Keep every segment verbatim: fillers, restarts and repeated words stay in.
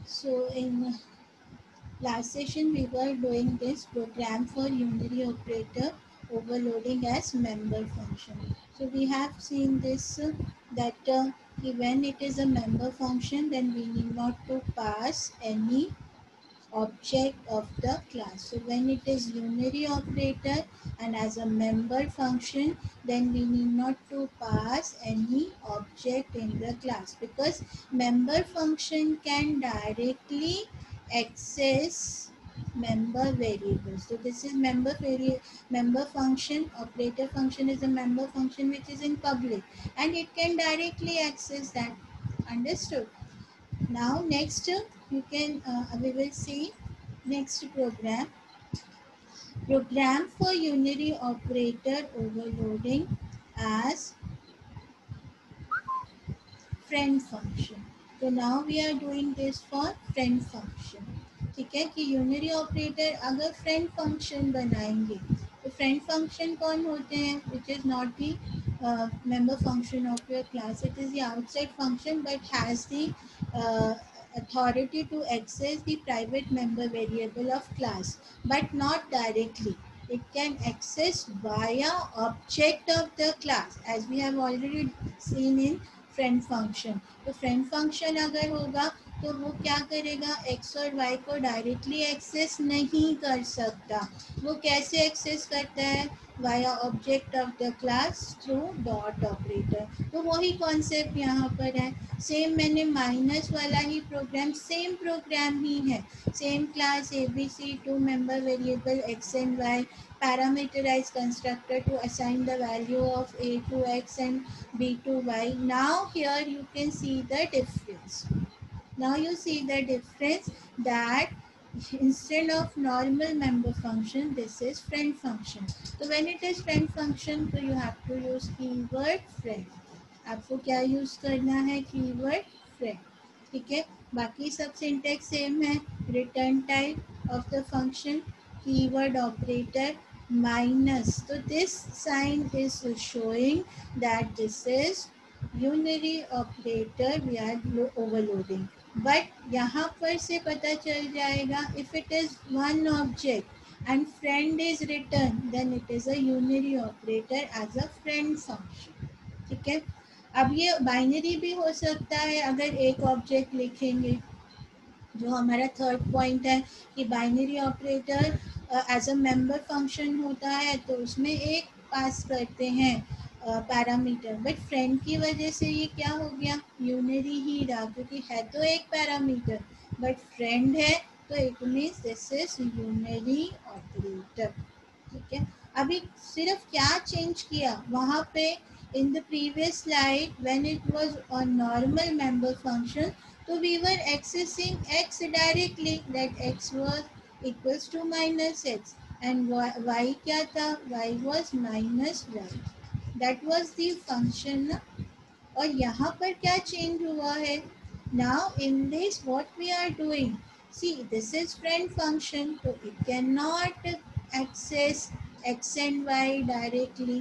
So in last session we were doing this program for unary operator overloading as member function. So we have seen this uh, that uh, when it is a member function, then we need not to pass any object of the class. So when it is unary operator and as a member function, then we need not to pass any object in the class, because member function can directly access member variables. So this is member vari member function. Operator function is a member function which is in public, and it can directly access that. Understood? Now next uh, you can uh, we will see next program. Program for unary operator overloading as friend function. तो now we are doing this for friend function. ठीक है कि unary operator अगर friend function बनाएंगे तो friend function कौन होते हैं, which is not the member function of your class. It is the outside function but has the uh, authority to access the private member variable of class, but not directly. It can access via object of the class, as we have already seen in friend function. तो friend function अगर होगा तो वो क्या करेगा, x और Y को directly access नहीं कर सकता. वो कैसे एक्सेस करता है, via object of the class through dot operator. तो वही कॉन्सेप्ट यहाँ पर है. सेम मैंने माइनस वाला ही प्रोग्राम, सेम प्रोग्राम ही है. Same class A B C, two member variable X and Y, parameterized constructor to assign the value of a to x and b to y. Now here you can see the difference. Now you see the difference that instead of normal member function, this is friend function. So when it is friend function, so you have to use keyword friend. आपको क्या use करना है, keyword friend. ठीक है, बाकी सब syntax same है. Return type of the function, keyword operator, minus. So this sign is showing that this is unary operator we are overloading. But यहाँ पर से पता चल जाएगा, if it is one object and friend is written, then it is a unary operator as a friend function. ठीक है. अब ये बाइनरी भी हो सकता है अगर एक ऑब्जेक्ट लिखेंगे. जो हमारा थर्ड पॉइंट है कि binary operator as a member function होता है, तो उसमें एक पास करते हैं पैरामीटर. बट फ्रेंड की वजह से ये क्या हो गया, यूनरी ही रहा, क्योंकि है तो एक पैरामीटर बट फ्रेंड है, तो it means this is unary operator. ठीक है. अभी सिर्फ क्या चेंज किया वहाँ पे, in the previous slide when it was a normal member function, so we were accessing x directly, that x was equals to minus x, and y, y क्या था, y was minus y. That was the function. और यहाँ पर क्या change हुआ है, now in this what we are doing, see this is friend function, so it cannot access x and y directly.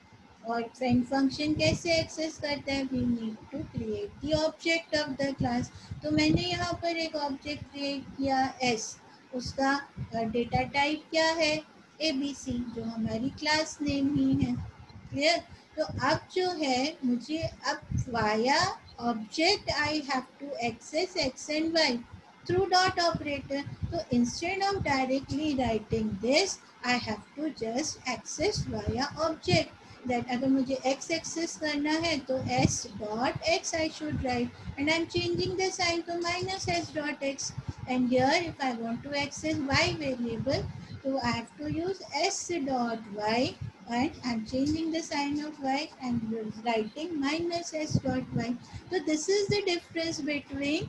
और friend function कैसे access करता है, we need to create the object of the class. तो मैंने यहाँ पर एक object create किया एस, उसका डेटा टाइप क्या है, ए बी सी, जो हमारी क्लास नेम ही है. क्लियर. तो अब जो है मुझे अब via object I have to access X and Y through dot operator. तो instead of directly writing this, I have to just access via object. That अगर मुझे x एक्सेस करना है तो s dot x I should write, and I am changing the sign to minus s dot x. And here if I want to access y variable, so I have to use s dot y, and I'm changing the sign of y and writing minus s dot y. So this is the difference between,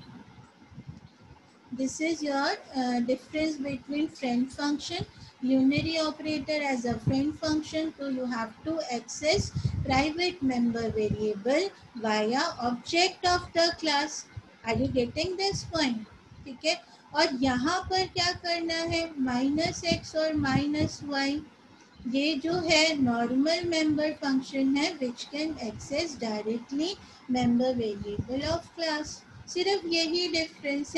this is your uh, difference between friend function, unary operator as a friend function. So you have to access private member variable via object of the class. Are you getting this point? ठीक है. और यहाँ पर क्या करना है, minus X और minus Y, ये जो है नॉर्मल मेंबर फंक्शन है which can access directly member variable of class. सिर्फ यही डिफरेंस है.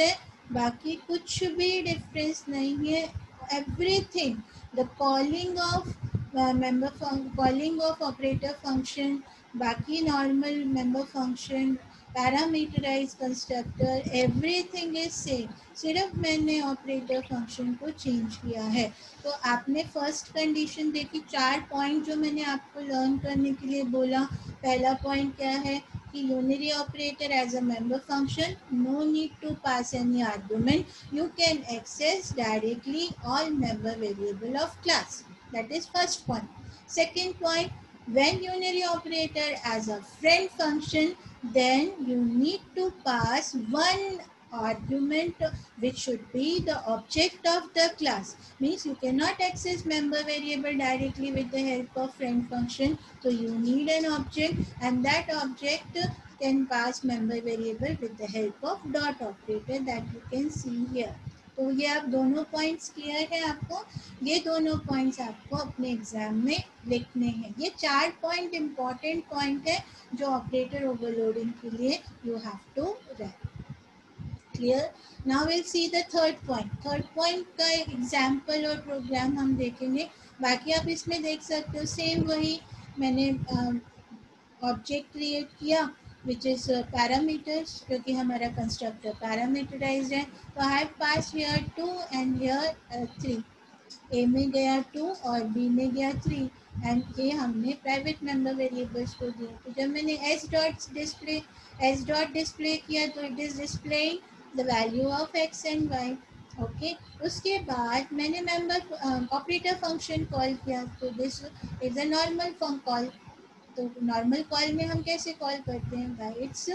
बाकी कुछ भी डिफरेंस नहीं है. Everything, the calling of member, calling of operator function, बाकी normal member function, parameterized constructor, everything is same. सिर्फ मैंने ऑपरेटर फंक्शन को चेंज किया है. तो आपने फर्स्ट कंडीशन देखी, चार पॉइंट जो मैंने आपको लर्न करने के लिए बोला. पहला पॉइंट क्या है कि unary operator as a member function, no need to pass any argument, you can access directly all member variable of class. That is first point. Second point, when unary operator as a friend function, then you need to pass one argument which should be the object of the class. Means you cannot access member variable directly with the help of friend function, so you need an object, and that object can pass member variable with the help of dot operator that you can see here. तो ये आप दोनों points clear है आपको. ये दोनों points आपको अपने एग्जाम में लिखने हैं. ये चार पॉइंट इंपॉर्टेंट पॉइंट है जो ऑपरेटर ओवरलोडिंग के लिए you have to write. Clear. Now will see the third point. Third point का एग्जाम्पल और प्रोग्राम हम देखेंगे. बाकी आप इसमें देख सकते हो सेम वही मैंने ऑब्जेक्ट क्रिएट किया विच इज़ पैरामीटर्स, क्योंकि हमारा कंस्ट्रक्टर पैरामीटराइज्ड है. तो I have pass here two and here three. A में गया टू और बी में गया थ्री, एंड ये हमने प्राइवेट मेंबर वेरिएबल्स को दिए. तो जब मैंने S dot display S dot display किया तो it is displaying the value of X and Y. Okay. उसके बाद मैंने मेंबर ऑपरेटर फंक्शन कॉल किया. तो this is a normal function call. तो नॉर्मल कॉल में हम कैसे कॉल करते हैं? By its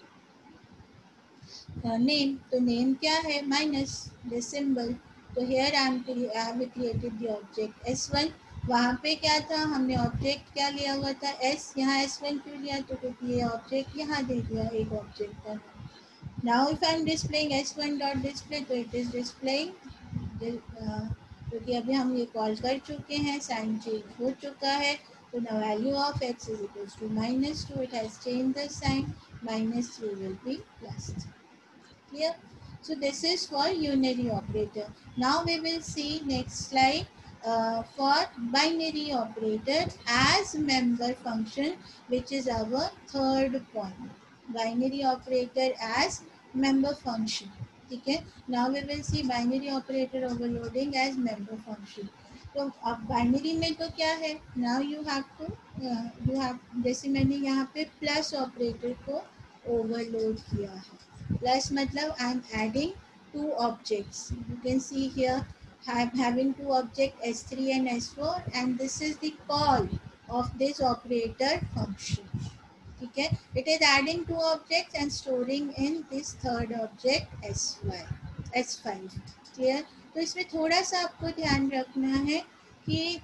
name. तो नेम क्या है? Minus this symbol. तो here I have created the object S one. वहाँ पे क्या था, हमने ऑब्जेक्ट क्या लिया हुआ था? एस. यहाँ एस वन क्यों लिया? तो क्योंकि ये ऑब्जेक्ट यहाँ दे दिया एक ऑब्जेक्ट का. Now if I am displaying S one dot display, तो इट इज़ डिस्प्लेइंग, क्योंकि अभी हम ये कॉल कर चुके हैं, साइन चेंज हो चुका है. तो the value of x is equals to minus two. It has changed the sign. Minus three will be plus three. Clear? So this is for unary operator. Now we will see next slide uh, for binary operator as member function, which is our third point. Binary operator as member function. ठीक है. Now we will see binary operator overloading as member function. तो अब binary में तो क्या है? Now you have to you have, जैसे मैंने यहाँ पे प्लस ऑपरेटर को ओवरलोड किया है. प्लस मतलब I am adding two objects. You can see here I am having two object S three and S four, and this is the call of this operator function. ठीक है. It is adding two objects and storing in this third object S Y S five. Clear. तो इसमें थोड़ा सा आपको ध्यान रखना है कि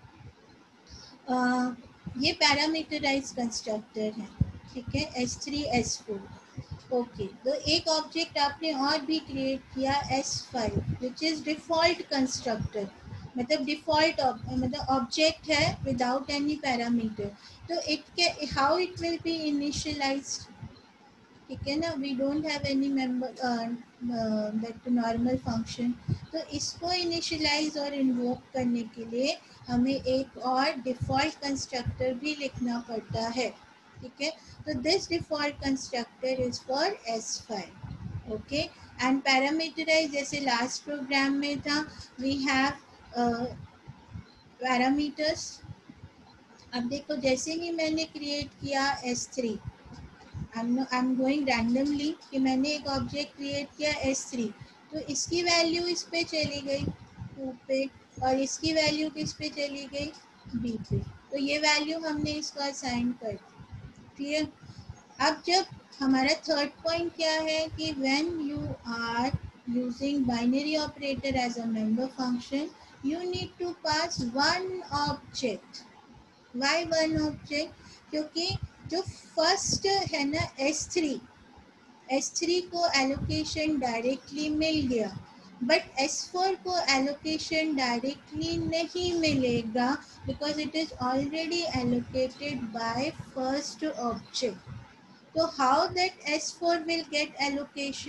आ, ये पैरामीटराइज कंस्ट्रक्टर है. ठीक है. S three S four. Okay. तो एक ऑब्जेक्ट आपने और भी क्रिएट किया S five which is default constructor. मतलब डिफ़ॉल्ट मतलब ऑब्जेक्ट है विदाउट एनी पैरामीटर. तो इट के how it will be initialized. ठीक है ना. We don't have any member that normal function. तो इसको इनिशियलाइज और इन्वोक करने के लिए हमें एक और डिफ़ॉल्ट कंस्ट्रक्टर भी लिखना पड़ता है. ठीक है. तो this default constructor is for S five. Okay. And parameterized जैसे लास्ट प्रोग्राम में था, वी हैव पैरामीटर्स. अब देखो जैसे ही मैंने क्रिएट किया S three, I am going randomly कि मैंने एक ऑब्जेक्ट क्रिएट किया एस थ्री. तो इसकी वैल्यू इस पे चली गई टू पे, और इसकी वैल्यू किस पे चली गई? बी पे. तो ये वैल्यू हमने इसको असाइन कर दी. क्लियर. अब जब हमारा थर्ड पॉइंट क्या है कि when you are using binary operator as a member function, you need to pass one object. Why one object? क्योंकि जो फर्स्ट है ना एस थ्री, एस थ्री को एलोकेशन डायरेक्टली मिल गया, बट एस फोर को एलोकेशन डायरेक्टली नहीं मिलेगा because it is already allocated by first object. So how that S four will get allocation?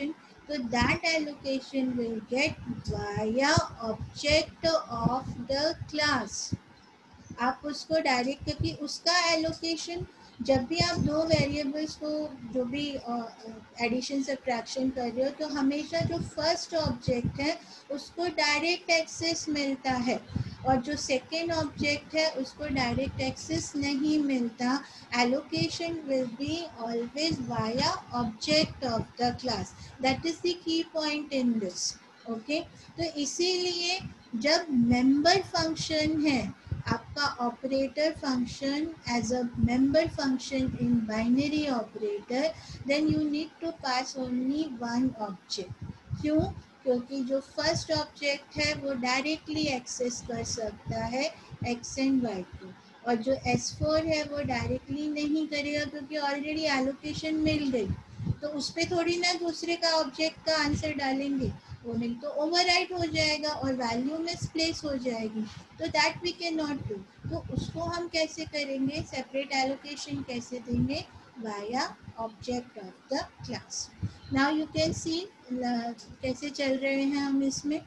तो that allocation will get via object of the class. आप उसको direct, क्योंकि उसका allocation जब भी आप दो वेरिएबल्स को जो भी एडिशन सब्ट्रैक्शन कर रहे हो, तो हमेशा जो फर्स्ट ऑब्जेक्ट है उसको डायरेक्ट एक्सेस मिलता है और जो सेकेंड ऑब्जेक्ट है उसको डायरेक्ट एक्सेस नहीं मिलता। Allocation will be always via object of the class. That is the key point in this. Okay, तो इसीलिए जब मेंबर फंक्शन है आपका operator function as a member function in binary operator, then you need to pass only one object. क्यों? क्योंकि जो first object है वो डायरेक्टली एक्सेस कर सकता है एक्स एंड वाई को, और जो एस फोर है वो डायरेक्टली नहीं करेगा क्योंकि ऑलरेडी एलोकेशन मिल गई। तो उस पर थोड़ी ना दूसरे का ऑब्जेक्ट का आंसर डालेंगे, वो नहीं तो ओवरराइट हो जाएगा और वैल्यू मिसप्लेस हो जाएगी। तो that we can not do. तो उसको हम कैसे करेंगे, सेपरेट एलोकेशन कैसे देंगे, via object of the class. Now you can see कैसे चल रहे हैं हम इसमें।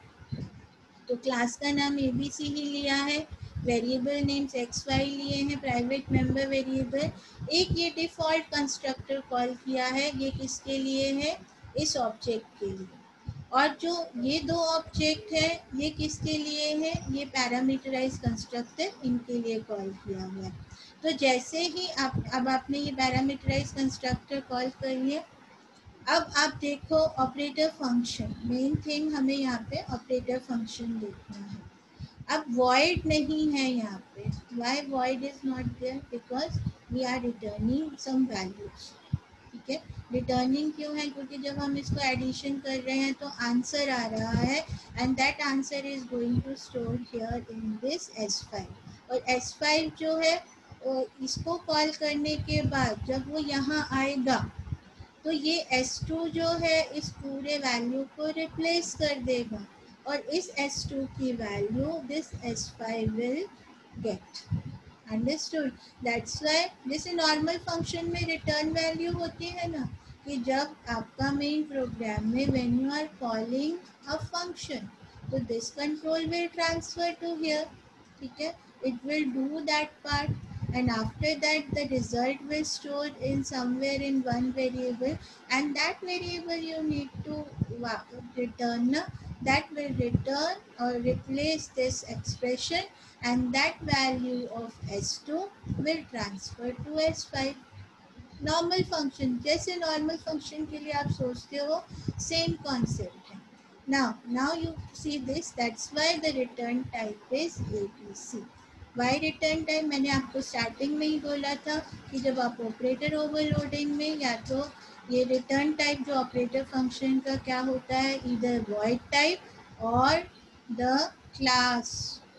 तो क्लास का नाम ए बी सी ही लिया है, वेरिएबल नेम्स एक्स वाई लिए हैं, प्राइवेट मेंबर वेरिएबल। एक ये डिफ़ॉल्ट कंस्ट्रक्टर कॉल किया है, ये किसके लिए है, इस ऑब्जेक्ट के लिए। और जो ये दो ऑब्जेक्ट है ये किसके लिए है, ये पैरामीटराइज कंस्ट्रक्टर, इनके लिए कॉल किया हुआ है। तो जैसे ही आप अब आपने ये पैरामीटराइज कंस्ट्रक्टर कॉल कर लिया, अब आप देखो ऑपरेटर फंक्शन, मेन थिंग हमें यहाँ पे ऑपरेटर फंक्शन देखना है। अब void नहीं है यहाँ पे। why void is not there? because we are returning some values। ठीक है, रिटर्निंग क्यों है, क्योंकि जब हम इसको एडिशन कर रहे हैं तो आंसर आ रहा है and that answer is going to store here in this S five. और एस फाइव जो है इसको कॉल करने के बाद जब वो यहाँ आएगा तो ये एस टू जो है इस पूरे वैल्यू को रिप्लेस कर देगा और इस एस टू की value this S five will get. Understood? That's why जैसे नॉर्मल फंक्शन में रिटर्न वैल्यू होती है ना, कि जब आपका मेन प्रोग्राम में when you are calling a function तो this control will transfer to here. ठीक है, it will do that part and after that the result will store in somewhere in one variable and that variable you need to return, that will return or replace this expression and that value of S two will transfer to S five. Normal function जैसे normal function के लिए आप सोचते हो same concept है। now now you see this, that's why the return type is A B C। Why return type मैंने आपको starting में ही बोला था कि जब आप ऑपरेटर ओवरलोडिंग में, या तो ये रिटर्न टाइप जो ऑपरेटर फंक्शन का क्या होता है, इधर वॉइड टाइप और द क्लास।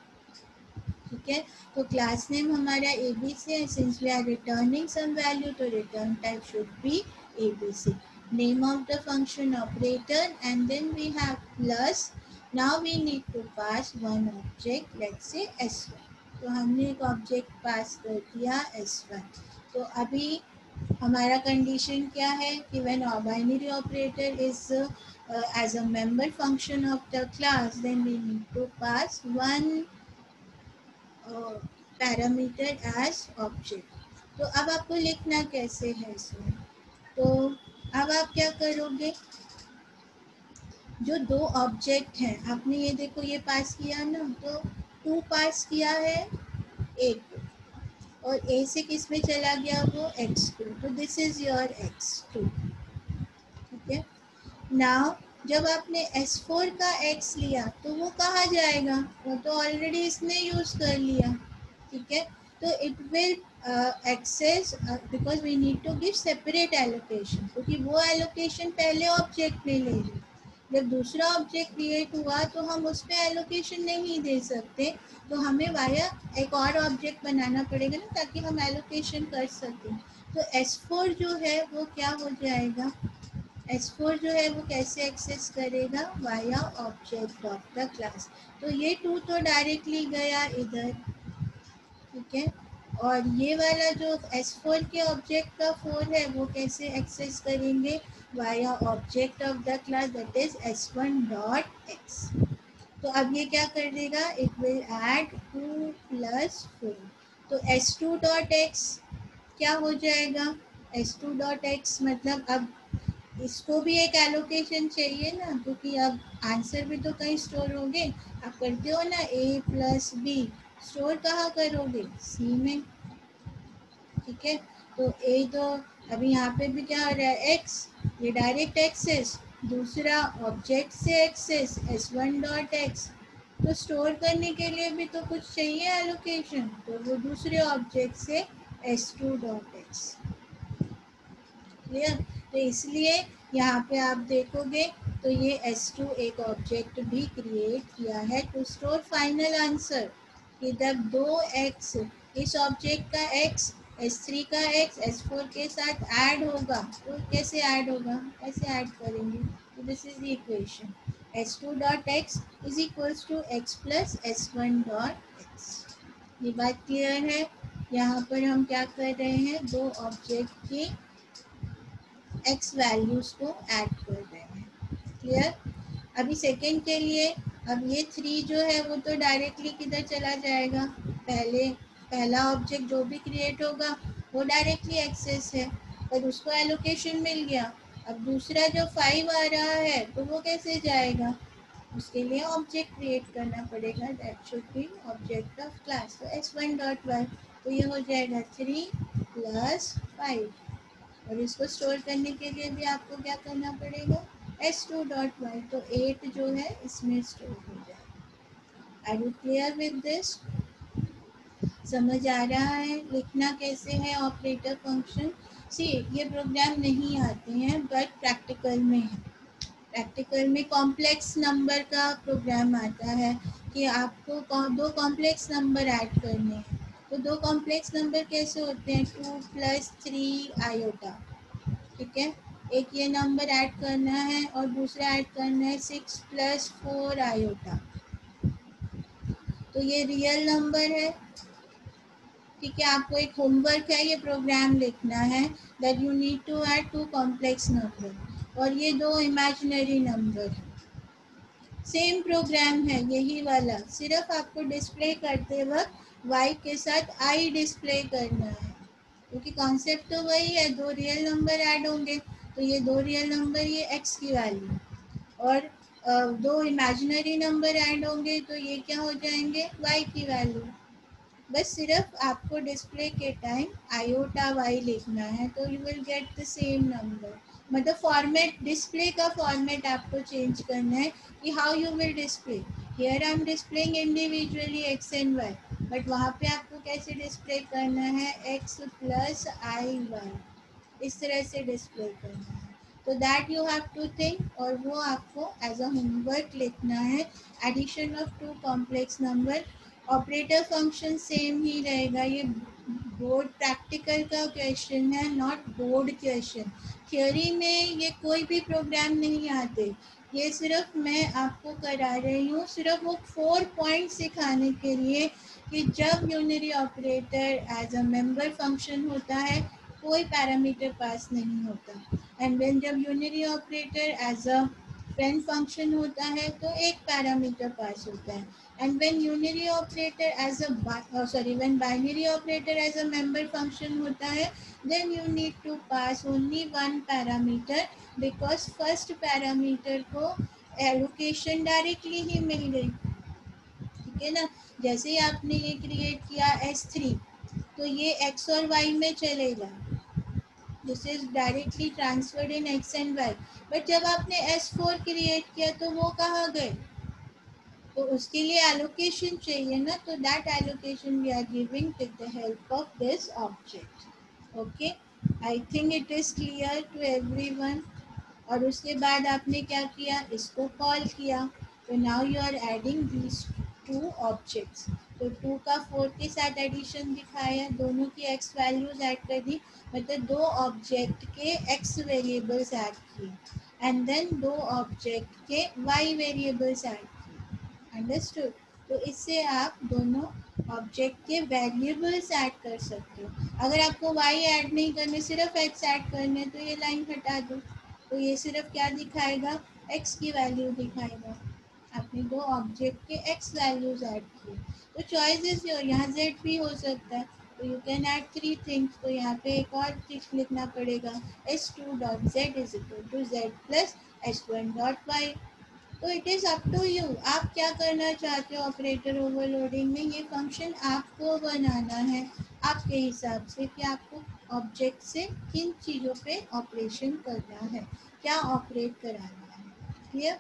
ठीक है, तो क्लास नेम हमारा ए बी सी है, since we are returning some value तो return type should be A B C. Name of the function operator and then we have plus. Now we need to pass one object, let's say S one. तो हमने एक object पास कर दिया S one. तो अभी हमारा condition क्या है कि when binary operator is as a member function of the class then we need to pass one parameter as object. तो अब आपको लिखना कैसे है इसमें, तो अब आप क्या करोगे, जो दो ऑब्जेक्ट हैं आपने ये देखो ये पास किया ना, तो टू पास किया है ए को और ए से किस में चला गया वो एक्स टू, तो this is your X two. ठीक है, नाउ जब आपने एस फोर का x लिया तो वो कहाँ जाएगा, वो तो ऑलरेडी इसने यूज़ कर लिया। ठीक है, तो it will access because we need to give separate allocation, क्योंकि वो एलोकेशन पहले ऑब्जेक्ट ने ले ली। जब दूसरा ऑब्जेक्ट क्रिएट हुआ तो हम उस पर एलोकेशन नहीं दे सकते, तो हमें वाया एक और ऑब्जेक्ट बनाना पड़ेगा ना ताकि हम एलोकेशन कर सकें। तो एस फोर जो है वो क्या हो जाएगा, एस फोर जो है वो कैसे एक्सेस करेगा, via object of the class. तो ये टू तो डायरेक्टली गया इधर। ठीक है, और ये वाला जो एस फोर के ऑब्जेक्ट का फोर है वो कैसे एक्सेस करेंगे, via object of the class, that is S one dot X. तो अब ये क्या कर देगा, it will add two plus four. तो एस टू डॉट एक्स क्या हो जाएगा, एस टू डॉट एक्स मतलब अब इसको भी एक एलोकेशन चाहिए ना, क्योंकि अब आंसर भी तो कहीं स्टोर होंगे। आप करते हो ना ए प्लस बी, स्टोर कहाँ करोगे, सी में। ठीक है, तो ए तो अभी यहाँ पे भी क्या हो रहा है, एक्स, ये डायरेक्ट एक्सेस, दूसरा ऑब्जेक्ट से access S one dot X. तो स्टोर करने के लिए भी तो कुछ चाहिए एलोकेशन, तो वो दूसरे ऑब्जेक्ट से S two dot X. Clear. तो इसलिए यहाँ पे आप देखोगे तो ये एस टू एक ऑब्जेक्ट भी क्रिएट किया है टू स्टोर फाइनल आंसर, कि जब दो एक्स इस ऑब्जेक्ट का एक्स एस थ्री का एक्स एस फोर के साथ ऐड होगा, तो कैसे ऐड होगा, कैसे ऐड करेंगे, तो this is the equation S two dot X is equals to X plus S one dot X. ये बात क्लियर है। यहाँ पर हम क्या कर रहे हैं, दो ऑब्जेक्ट की एक्स वैल्यूज़ को ऐड कर रहे हैं। क्लियर। अभी सेकेंड के लिए, अब ये थ्री जो है वो तो डायरेक्टली किधर चला जाएगा, पहले पहला ऑब्जेक्ट जो भी क्रिएट होगा वो डायरेक्टली एक्सेस है, पर उसको एलोकेशन मिल गया। अब दूसरा जो फाइव आ रहा है तो वो कैसे जाएगा, उसके लिए ऑब्जेक्ट क्रिएट करना पड़ेगा, that should be object of class. तो एस वन डॉट वाई, तो ये हो जाएगा थ्री प्लस फाइव, और इसको स्टोर करने के लिए भी आपको क्या करना पड़ेगा, एस टू डॉट वाई, तो एट जो है इसमें स्टोर हो जाए। Are you clear with this, समझ आ रहा है लिखना कैसे है ऑपरेटर फंक्शन। सी ये प्रोग्राम नहीं आते हैं बट प्रैक्टिकल में है, प्रैक्टिकल में कॉम्प्लेक्स नंबर का प्रोग्राम आता है कि आपको दो कॉम्प्लेक्स नंबर ऐड करने हैं। तो दो कॉम्प्लेक्स नंबर कैसे होते हैं, टू प्लस थ्री आयोटा, ठीक है, एक ये नंबर ऐड करना है और दूसरा ऐड करना है सिक्स प्लस फोर आयोटा। तो ये रियल नंबर है, ठीक है। आपको एक होमवर्क है, ये प्रोग्राम लिखना है that you need to add two complex number, और ये दो इमेजिनरी नंबर है। सेम प्रोग्राम है यही वाला, सिर्फ आपको डिस्प्ले करते वक्त वाई के साथ आई डिस्प्ले करना है, क्योंकि कॉन्सेप्ट तो वही है, दो रियल नंबर ऐड होंगे, तो ये दो रियल नंबर ये एक्स की वैल्यू, और अ, दो इमेजिनरी नंबर ऐड होंगे तो ये क्या हो जाएंगे, वाई की वैल्यू। बस सिर्फ आपको डिस्प्ले के टाइम आयोटा वाई लिखना है, तो you will get the same number. मतलब फॉर्मेट, डिस्प्ले का फॉर्मेट आपको चेंज करना है कि how you will display. Here I am displaying individually X and Y, but वहाँ पे आपको कैसे डिस्प्ले करना है, एक्स प्लस आई वाई, इस तरह से डिस्प्ले करना है। तो that you have to think, और वो आपको एज अ होमवर्क लिखना है, addition of two complex number. Operator function same ही रहेगा, ये बोर्ड प्रैक्टिकल का क्वेश्चन है, नॉट बोर्ड क्वेश्चन। थ्योरी में ये कोई भी प्रोग्राम नहीं आते, ये सिर्फ मैं आपको करा रही हूँ, सिर्फ वो फोर पॉइंट सिखाने के लिए कि जब unary operator as a member function होता है कोई पैरामीटर पास नहीं होता, एंड व्हेन जब unary operator as a friend function होता है तो एक पैरामीटर पास होता है, and when unary operator as a uh, sorry when binary operator as a member function hota hai, then you need to pass only one parameter, because first parameter को allocation directly ही मिल गई, ठीक है ना। जैसे ही आपने ये क्रिएट किया S three, तो ये x और y में चलेगा, this is directly transferred in x and y। But जब आपने एस फोर क्रिएट किया तो वो कहाँ गए, तो उसके लिए एलोकेशन चाहिए ना, तो that allocation we are giving with the help of this object. Okay, I think it is clear to everyone. और उसके बाद आपने क्या किया, इसको कॉल किया, तो now you are adding these two objects. तो टू का फोर के साथ एडिशन दिखाया, दोनों की एक्स वैल्यूज ऐड कर दी, मतलब दो ऑब्जेक्ट के एक्स वेरिएबल्स ऐड किए, एंड देन दो ऑब्जेक्ट के वाई वेरिएबल्स ऐड किए। अंडरस्टूड। तो इससे आप दोनों ऑब्जेक्ट के वेरिएबल्स ऐड कर सकते हो। अगर आपको y ऐड नहीं करने, सिर्फ x ऐड करने, तो ये लाइन हटा दो, तो ये सिर्फ क्या दिखाएगा, x की वैल्यू दिखाएगा। आपने दो ऑब्जेक्ट के x वैल्यूज ऐड किए, तो चॉइस इज योर, यहाँ z भी हो सकता है, तो you can add three things. तो यहाँ पे एक और चीज लिखना पड़ेगा, S two dot Z is equal to Z plus S one dot Y. तो it is up to you, आप क्या करना चाहते हो ऑपरेटर ओवरलोडिंग में। ये फंक्शन आपको बनाना है आपके हिसाब से कि आपको ऑब्जेक्ट से किन चीज़ों पे ऑपरेशन करना है, क्या ऑपरेट कराना है। Clear.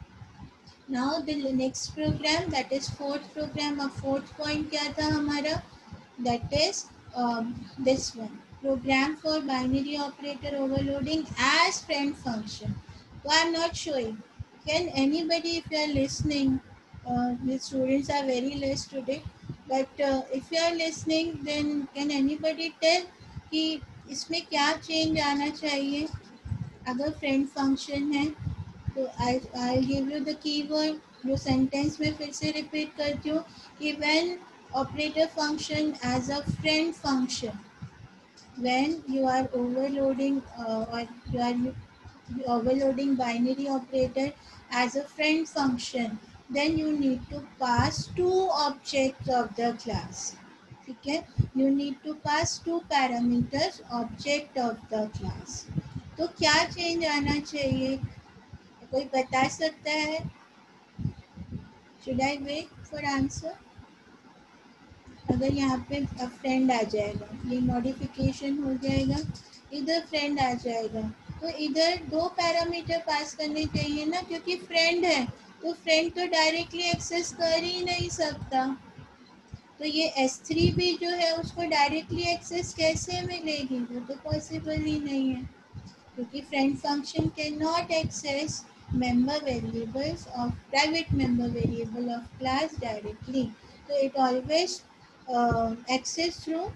Now the next program, that is fourth program. अब फोर्थ पॉइंट क्या था हमारा, that is this one, program for binary operator overloading as friend function. तो I am not showing, can anybody, if you are listening, uh, the students are very less today, but uh, if you are listening, then can anybody tell कि इसमें क्या change आना चाहिए अगर friend function है। तो I I give you the keyword, जो sentence में फिर से रिपीट करती हूँ कि when operator function as a friend function, when you are overloading uh, or you are overloading binary operator as a friend function, then you need to pass two objects of the class. ठीक है, you need to pass two parameters object of the class. तो क्या change आना चाहिए, कोई बता सकता है? Should I wait for answer? अगर यहाँ पे फ्रेंड आ जाएगा, ये मॉडिफिकेशन हो जाएगा, इधर फ्रेंड आ जाएगा, तो इधर दो पैरामीटर पास करने चाहिए ना, क्योंकि फ्रेंड है तो फ्रेंड तो डायरेक्टली एक्सेस कर ही नहीं सकता। तो ये एस थ्री भी जो है उसको डायरेक्टली एक्सेस कैसे मिलेगी, वो तो पॉसिबल ही नहीं है, क्योंकि friend function can not access member variables of private member variable of class directly. So it always uh, access through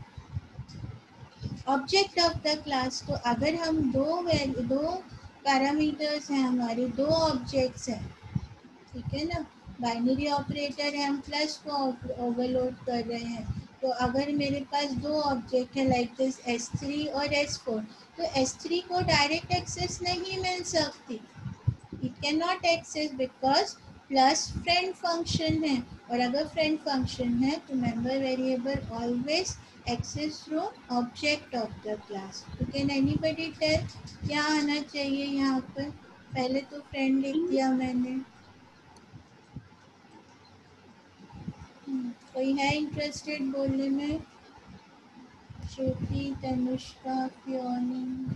object of the class. तो अगर हम दो दो पैरामीटर्स हैं हमारे, दो ऑब्जेक्ट्स हैं, ठीक है ना, बाइनरी ऑपरेटर है, हम प्लस को ओवरलोड कर रहे हैं, तो अगर मेरे पास दो ऑब्जेक्ट है लाइक दिस एस थ्री और एस फोर, तो एस थ्री को डायरेक्ट एक्सेस नहीं मिल सकती, it cannot access because plus friend function है, और अगर friend function है तो member variable always access through object of the class. तो can anybody tell क्या आना चाहिए यहाँ पर? पहले तो friend लिख दिया मैंने, कोई है इंटरेस्टेड बोलने में? श्रुति, तनुष्का, फियोनी।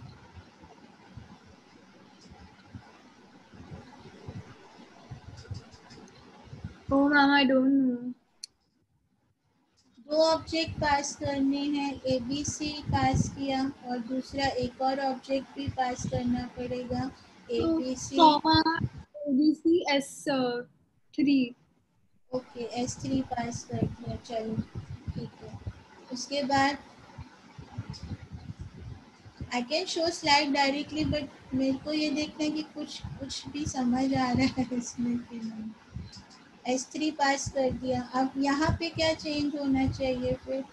Oh ma'am, I don't know. दो ऑब्जेक्ट पास करने हैं, ए बी सी पास किया और दूसरा एक और ऑब्जेक्ट भी पास करना पड़ेगा, A B C. A B C S three. Okay, S three pass कर दिया, चलो ठीक है। उसके बाद I can show slide directly, but मेरे को ये देखना है कि कुछ कुछ भी समझ आ रहा है इसमें कि नहीं। एस थ्री पास कर दिया, अब यहाँ पे क्या चेंज होना चाहिए फिर?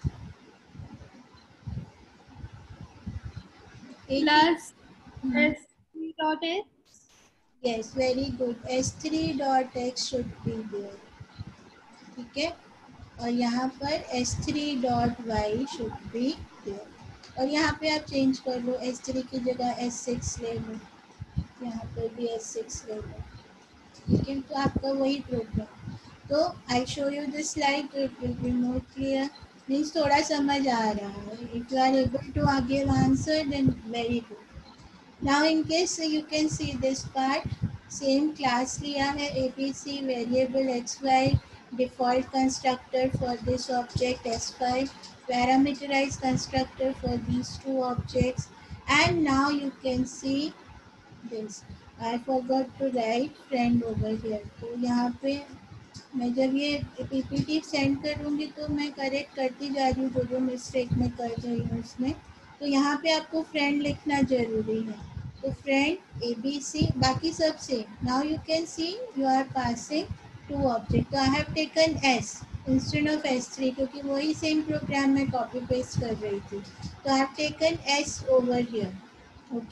Plus S three dot X. Yes, very good, S three dot X should be there, ठीक है, और यहाँ पर S three dot Y should be there, और यहाँ पे आप चेंज कर लो, एस थ्री की जगह एस सिक्स ले लो, यहाँ पर भी एस सिक्स ले लो, ठीक है, तो आपका वही प्रोग्राम। तो I show you this slide, तो it will be more clear, means थोड़ा समझ आ रहा है, if you are able to give answer then very good. Now in case you can see this part, same class लिया है, A B C variable x y, default constructor for this object S five, parameterized constructor for these two objects, and now you can see this. I forgot to write friend over here. तो यहाँ पे मैं जब ये PPT send करूँगी तो मैं correct करती जा रही हूँ जो जो मिस्टेक मैं कर रही हूँ उसमें। तो यहाँ पे आपको फ्रेंड लिखना ज़रूरी है, तो फ्रेंड ए बी सी, बाकी सब same. Now you can see you are passing two object, तो I have taken S instead of S three, क्योंकि वही सेम प्रोग्राम में कॉपी पेस्ट कर रही थी, तो I have taken S over here, okay.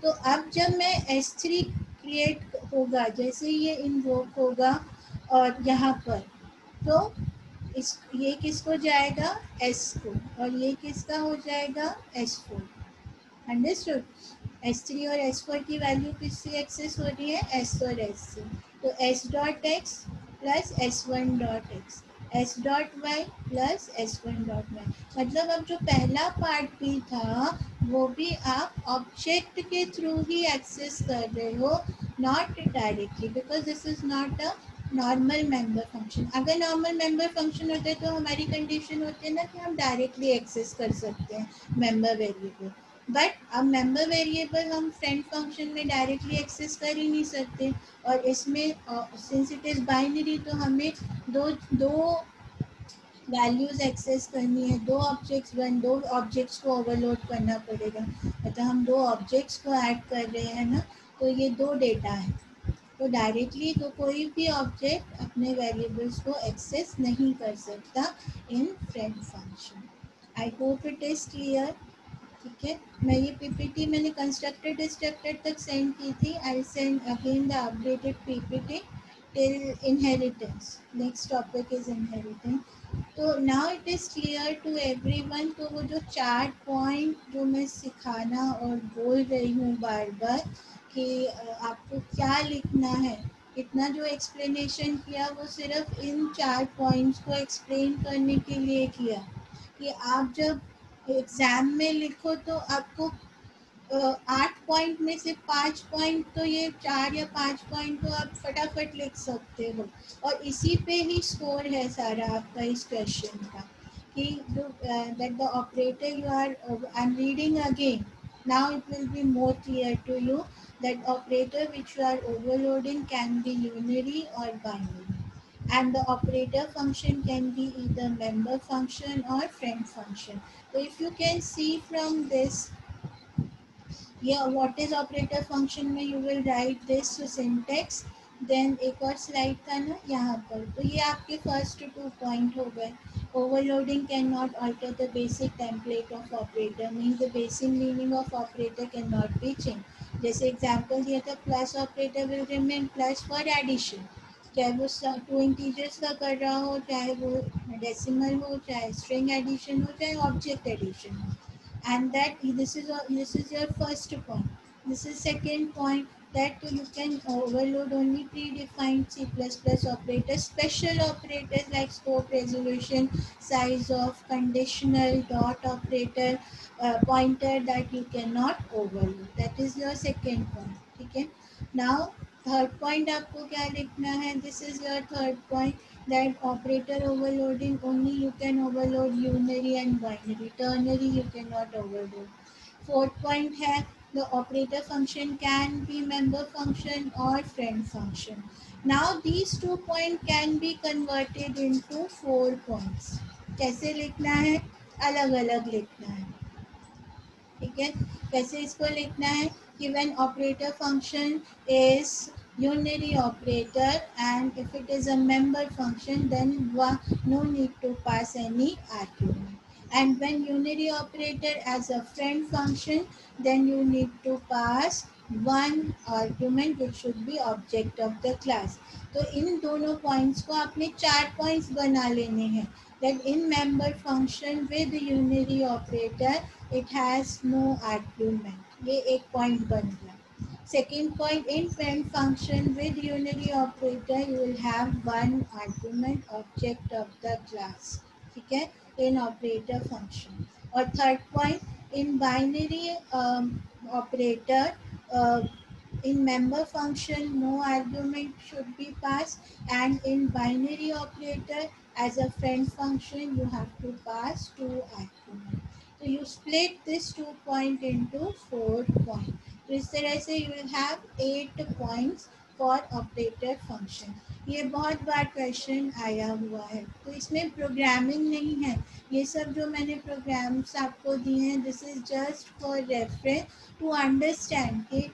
तो अब जब मैं एस थ्री क्रिएट होगा, जैसे ये इन्वोक होगा और यहाँ पर, तो इस ये किसको जाएगा, एस को, और ये किसका हो जाएगा, S four. Understood. S three और एस फोर की वैल्यू किससे एक्सेस हो रही है, एस और एस से। तो S dot X plus S one dot X, S dot Y plus S one dot Y. मतलब अब जो पहला पार्ट भी था वो भी आप ऑब्जेक्ट के थ्रू ही एक्सेस कर रहे हो, not directly, because this is not a normal member function. अगर नॉर्मल मेंबर फंक्शन होते तो हमारी कंडीशन होती है ना कि हम डायरेक्टली एक्सेस कर सकते हैं मेंबर वेरिएबल, बट अब मेंबर वेरिएबल हम फ्रेंड फंक्शन में डायरेक्टली एक्सेस कर ही नहीं सकते। और इसमें सिंस इट इज़ बाइनरी, तो हमें दो दो वैल्यूज एक्सेस करनी है, दो ऑब्जेक्ट्स बन दो ऑब्जेक्ट्स को ओवरलोड करना पड़ेगा। मतलब हम दो ऑब्जेक्ट्स को ऐड कर रहे हैं ना, तो ये दो डेटा है, तो डायरेक्टली तो कोई भी ऑब्जेक्ट अपने वेरिएबल्स को एक्सेस नहीं कर सकता in friend function. I hope it is clear. ठीक है, मैं ये पीपीटी मैंने कंस्ट्रक्टेड डिस्ट्रक्टेड तक सेंड की थी। I send again the updated PPT till inheritance. Next topic is inheritance. तो now it is clear to everyone. तो वो जो चार पॉइंट जो मैं सिखाना और बोल रही हूँ बार बार कि आपको क्या लिखना है, इतना जो एक्सप्लेनेशन किया वो सिर्फ इन चार पॉइंट्स को एक्सप्लेन करने के लिए किया कि आप जब एग्ज़ाम में लिखो तो आपको आठ पॉइंट में से पाँच पॉइंट, तो ये चार या पाँच पॉइंट तो आप फटाफट लिख सकते हो, और इसी पे ही स्कोर है सारा आपका इस क्वेश्चन का कि that the operator you are, I am reading again, now it will be more clear to you that operator which you are overloading can be unary or binary, and the operator function can be either member function or friend function. So if you can see from this, yeah, what is operator function में you will write this syntax. Then एक और slide था ना यहाँ पर, तो ये आपके फर्स्ट टू पॉइंट हो गए। Overloading cannot alter the basic template of operator, means the basic meaning of operator cannot be changed. जैसे एग्जाम्पल दिया था, plus operator will remain plus for addition, चाहे वो टू इंटीजर्स का कर रहा हो, चाहे वो डेसिमल हो, चाहे स्ट्रिंग एडिशन हो, चाहे ऑब्जेक्ट एडिशन हो। And that this is a, this is your first point. This is second point, that you can overload only predefined C plus plus operators, special operators like scope, resolution, size of, conditional, dot operator, uh, pointer, that you cannot overload. That is your second point. Okay. Now third point आपको क्या लिखना है? This is your third point, that operator overloading only you can overload unary and binary, ternary you cannot overload. Fourth point है, the operator function can be member function or friend function. Now these two points can be converted into four points. कैसे लिखना है? अलग अलग लिखना है। ठीक है, कैसे इसको लिखना है कि when operator function is unary operator and if it is a member function then no need to pass any argument, and when unary operator as a friend function then you need to pass one argument which should be object of the class. तो इन दोनों points को आपने चार points बना लेने हैं, that in member function with unary operator it has no argument, ये एक पॉइंट बन गया। Second point, in friend function with unary operator you will have one argument object of the class, ठीक है, in operator function। और third point, in binary um, operator uh, in member function no argument should be passed, and in binary operator as a friend function you have to pass two arguments. So you split this two point into four point. तो इस तरह से you will have eight points for operator function. ये बहुत बार question आया हुआ है, तो इसमें प्रोग्रामिंग नहीं है। ये सब जो मैंने प्रोग्राम्स आपको दिए हैं, this is just for reference to understand कि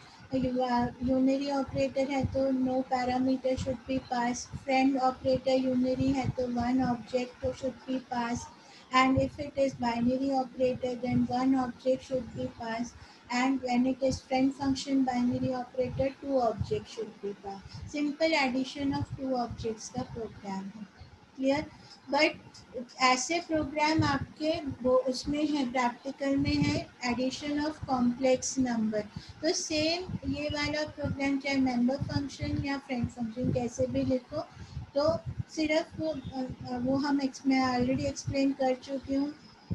यूनरी ऑपरेटर है तो no parameter should be pass, friend operator unary है तो one object should be pass, and if it is binary operator then one object should be passed, and when it is friend function binary operator, two objects should be passed. Simple addition of two objects का program है, clear? But ऐसे program आपके वो उसमें है, practical में है addition of complex number. तो सेम ये वाला प्रोग्राम चाहे मेंबर फंक्शन या फ्रेंड फंक्शन कैसे भी लिखो, तो सिर्फ वो वो हम मैं ऑलरेडी एक्सप्लेन कर चुकी हूँ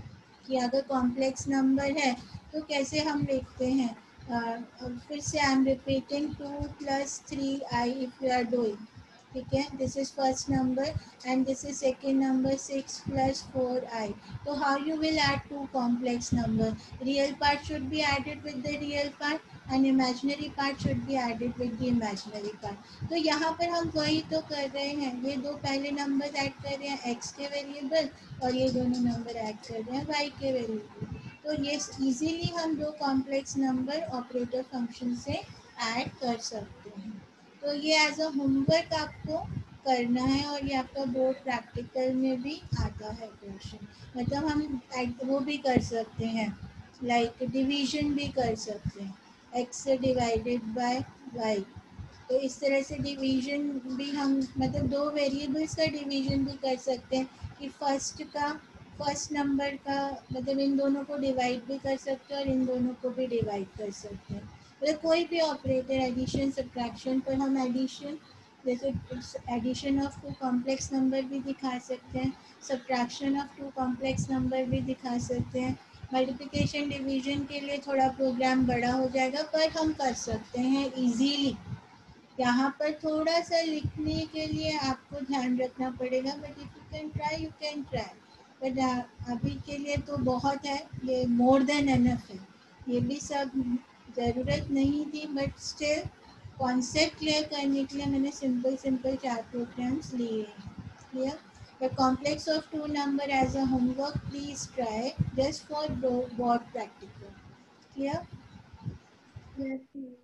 कि अगर कॉम्प्लेक्स नंबर है तो कैसे हम लिखते हैं। uh, फिर से I am repeating two plus three i if you are doing, ठीक है, this is first number and this is second number six plus four i. तो how you will add two complex number, real part should be added with the real part and imaginary part should be added with the imaginary part. तो यहाँ पर हम वही तो कर रहे हैं, ये दो पहले नंबर ऐड कर रहे हैं एक्स के वेरिएबल और ये दोनों नंबर ऐड कर रहे हैं वाई के वेरिएबल। तो ये इजीली हम दो कॉम्प्लेक्स नंबर ऑपरेटर फंक्शन से ऐड कर सकते हैं। तो ये एज अ होमवर्क आपको करना है और ये आपका बोर्ड प्रैक्टिकल में भी आता है क्वेश्चन। मतलब हम वो भी कर सकते हैं, लाइक डिवीजन भी कर सकते हैं, एक्स डिवाइडेड बाय वाई। तो इस तरह से डिवीजन भी हम मतलब दो वेरिएबल्स का डिवीजन भी कर सकते हैं कि फर्स्ट का फर्स्ट नंबर का मतलब इन दोनों को डिवाइड भी कर सकते हैं और इन दोनों को भी डिवाइड कर सकते हैं। मतलब कोई भी ऑपरेटर एडिशन सब्ट्रैक्शन पर हम एडिशन जैसे addition of two complex number भी दिखा सकते हैं, subtraction of two complex number भी दिखा सकते हैं। मल्टीप्लिकेशन डिवीजन के लिए थोड़ा प्रोग्राम बड़ा हो जाएगा पर हम कर सकते हैं इजीली। यहाँ पर थोड़ा सा लिखने के लिए आपको ध्यान रखना पड़ेगा, but if you can try you can try. But अभी के लिए तो बहुत है, ये मोर देन एनफ है, ये भी सब ज़रूरत नहीं थी, बट स्टिल कॉन्सेप्ट क्लियर करने के लिए मैंने सिंपल सिंपल चार प्रोग्राम्स लिए हैं, clear? But complex of two number as a homework, please try just for board practical. Clear? Yes.